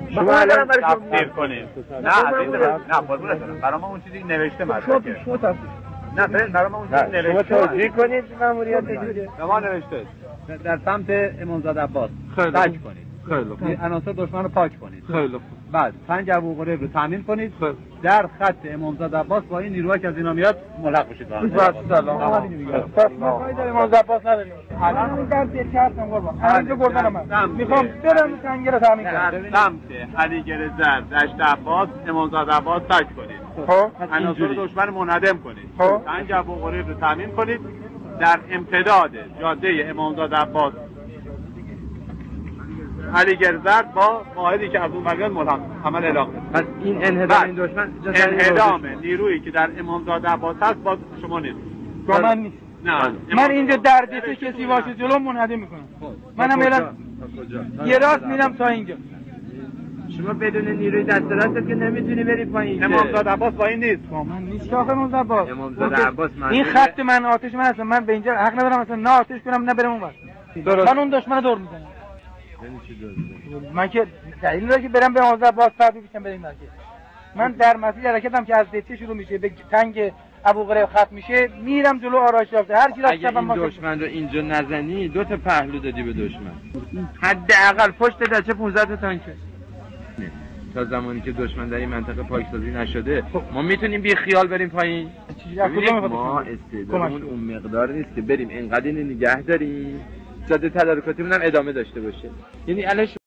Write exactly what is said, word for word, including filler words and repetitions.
شما الان تفسیر کنیم. نه نه قربونت برم. برای ما اون چیزی نوشته مدرکه. شما تفسیر نه برای ما اون چیزی نوشته. شما توضیح کنید ماموریت دیگه. به ما نوشته در سمت امامزاده عباس تاج کنید. خیلی خوب. عناصر دشمن رو پاک کنید. خیلی خوب. بعد پنج ابوقریب رو تامین کنید. در خط امامزاده عباس با این نیروهایی که از اینا میاد ملحق بشید. سلام. پس ما فایده امامزاده عباس نداریم. الان این در دل هستم قربان. اینجا گردن من. میخوام برم سنگر رو تامین کنم. در سمت علیگره زرد دشت عباس امامزاده عباس تاج کنید. خب عناصر دشمن رو منهدم کنید. خب پنج ابوقریب رو تامین کنید. در امتداد جاده امامزاده عباس علی گرزرد با واحدی که از اون برمیاد ملحق عمل اعلام کنید. پس این انهدام این دشمن انهدام نیرویی که در امامزاده عباس هست با شما نیست. با من نیست. نه من اینجا در دسته کسی باشه جلو منهدم میکنم. منم الان یه راست میرم تا اینجا. شما بدون نیروی دست راست که نمیتونی بری پایین. امامزاده عباس با این نیست. با من نیست آخه امامزاده عباس. امامزاده عباس این خط من آتش من هستم. من به اینجا حق ندارم اصلا نه آتش کنم نه برم اونور. من اون دشمن دور میزنم. من که دلیل داره که برم به امامزاده عباس تبدیل بشم بریم مرکز. من در مسیر حرکتم که از دسته شروع میشه به تنگ ابوقریب خط میشه میرم جلو آرایش یافته هر کی اگه این دشمن رو اینجا نزنی دو تا پهلو دادی به دشمن. حداقل پشت دسته پانزده تا تانکه. تا زمانی که دشمن در این منطقه پاکسازی نشده ما میتونیم بی خیال بریم پایین. ما استعدادمون اون مقدار نیست که بریم اینقدر اینو نگه داریم جاده تدارکاتیمون هم ادامه داشته باشه. یعنی الان